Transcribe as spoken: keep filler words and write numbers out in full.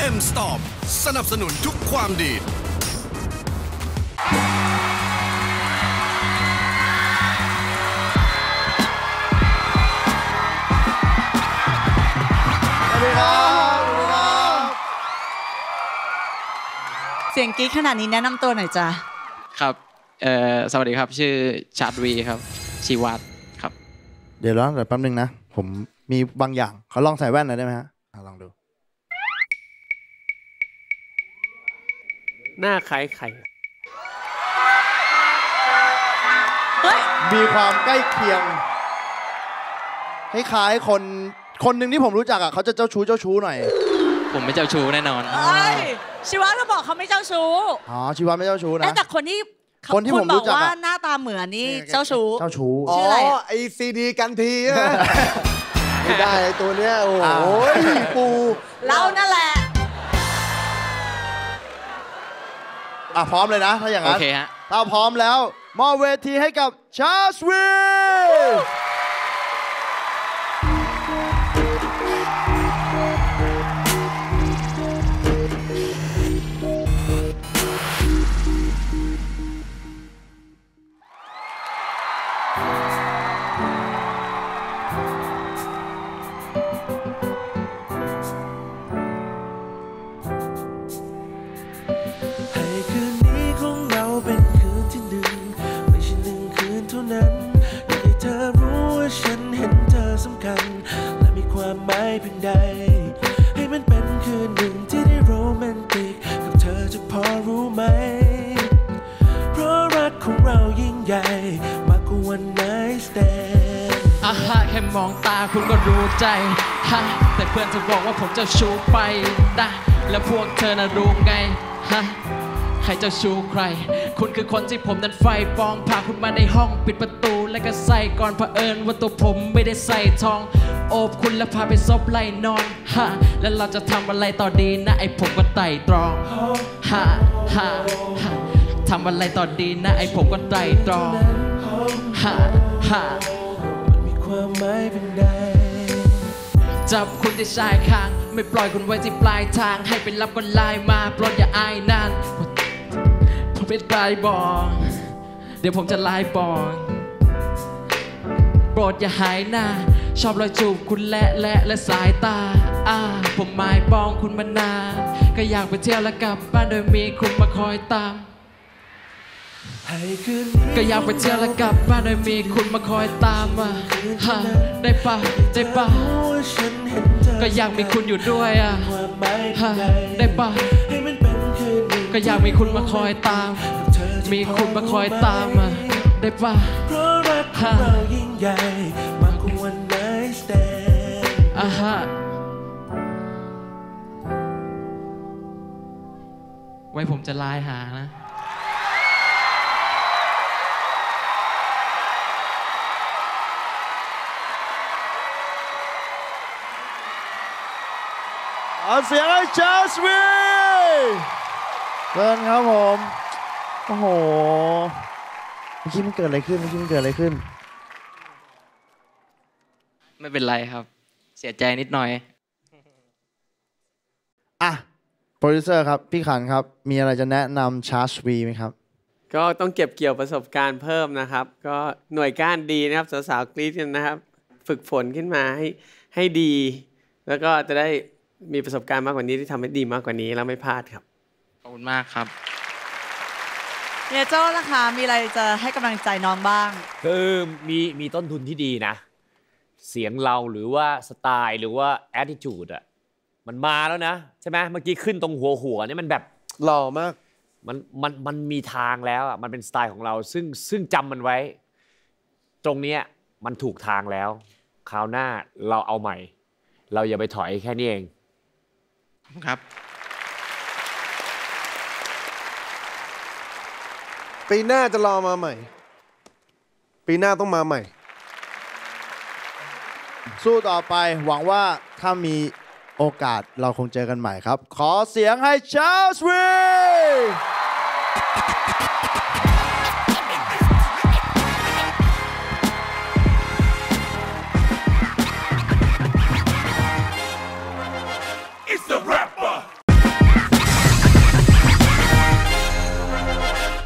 เอ็ม Storm สนับสนุนทุกความดีเสียงกิ๊กขนาดนี้แนะนำตัวหน่อยจ้ะครับเอ่อสวัสดีครับชื่อชาดวีครับชีวัตครับเดี๋ยวรอเดี๋ยวแป๊บนึงนะผมมีบางอย่างเขาลองใส่แว่นหน่อยได้ไหมฮะลองดูหน้าคล้ายไข่มีความใกล้เคียงคล้ายๆคนคนหนึ่งที่ผมรู้จักอ่ะเขาจะเจ้าชู้เจ้าชู้หน่อยผมไม่เจ้าชู้แน่นอนเอ้ยชีวะเขาบอกเขาไม่เจ้าชู้อ๋อชีวะไม่เจ้าชู้นะแต่คนที่คนที่ผมรู้จักว่าหน้าตาเหมือนนี่เจ้าชู้เจ้าชู้อ๋อไอซีดีกันทีไม่ได้ตัวเนี้ยโอ้ยปูเรานั่นแหละอ่ะพร้อมเลยนะถ้าอย่างนั้นโอเคฮะถ้าพร้อมแล้วมอบเวทีให้กับชาสวีและมีความหมายเพียงใดให้มันเป็นคืนหนึ่งที่ได้โรแมนติกกับเธอจะพอรู้ไหมเพราะรักของเรายิ่งใหญ่มากกว่าวันไนท์สแตนด์อาฮะแค่มองตาคุณก็รู้ใจฮะแต่เพื่อนเธอบอกว่าผมเจ้าชู้ไปนะแล้วพวกเธอน่ะรู้ไงฮะใครเจ้าชู้ใครคุณคือคนที่ผมนั้นไฟปองพาคุณมาในห้องปิดประตูและก็ใส่ก่อนเผอิญว่าตัวผมไม่ได้ใส่ทองโอบคุณแล้วพาไปซบไหลนอนฮะแล้วเราจะทำอะไรต่อดีนะไอผมก็ไต่ตรองฮะฮะฮะทำอะไรต่อดีนะไอผมก็ไต่ตรองฮะฮะมันมีความหมายเป็นใดจับคุณที่ชายคางไม่ปล่อยคุณไว้ที่ปลายทางให้ไปรับก็ไลน์มาปลดอย่าอายนานผมเป็นปลายบอกเดี๋ยวผมจะไลน์บอกโปรดอย่าหายหน้าชอบรอยจูบคุณและและและสายตาอ่าผมหมายปองคุณมานานก็อยากไปเที่ยวและกลับบ้านโดยมีคุณมาคอยตามก็อยากไปเที่ยวและกลับบ้านโดยมีคุณมาคอยตามอ่ะฮะได้ปะได้ปะก็อยากมีคุณอยู่ด้วยอ่ะฮะได้ปะก็อยากมีคุณมาคอยตามมีคุณมาคอยตามอ่ะได้ปะเพราะรักของเรายิ่งใหญ่มากกว่าวันไนท์สแตนด์อ่ะฮะไว้ผมจะไลน์หานะเอาเสียงให้ชาสวีเชิญครับผมโอ้โหเมื่อกี้มันเกิดอะไรขึ้นเมื่อกี้มันเกิดอะไรขึ้นไม่เป็นไรครับเสียใจนิดหน่อยอ่ะโปรดิวเซอร์ครับพี่ขันครับมีอะไรจะแนะนำชาสวีไหมครับก็ต้องเก็บเกี่ยวประสบการณ์เพิ่มนะครับก็หน่วยก้านดีนะครับสาวๆกรี๊ดกันนะครับฝึกฝนขึ้นมาให้ให้ดีแล้วก็จะได้มีประสบการณ์มากกว่านี้ที่ทำให้ดีมากกว่านี้แล้วไม่พลาดครับขอบคุณมากครับเฮียโจ้ล่ะคะมีอะไรจะให้กำลังใจน้องบ้างคือมีมีต้นทุนที่ดีนะเสียงเราหรือว่าสไตล์หรือว่า attitude อ่ะมันมาแล้วนะใช่ไหมเมื่อกี้ขึ้นตรงหัวหัวนี่มันแบบหล่อมากมันมันมันมีทางแล้วอ่ะมันเป็นสไตล์ของเราซึ่งซึ่งจำมันไว้ตรงนี้มันถูกทางแล้วคราวหน้าเราเอาใหม่เราอย่าไปถอยแค่นี้เองครับปีหน้าจะรอมาใหม่ปีหน้าต้องมาใหม่สู้ต่อไปหวังว่าถ้ามีโอกาสเราคงเจอกันใหม่ครับขอเสียงให้ชาสวี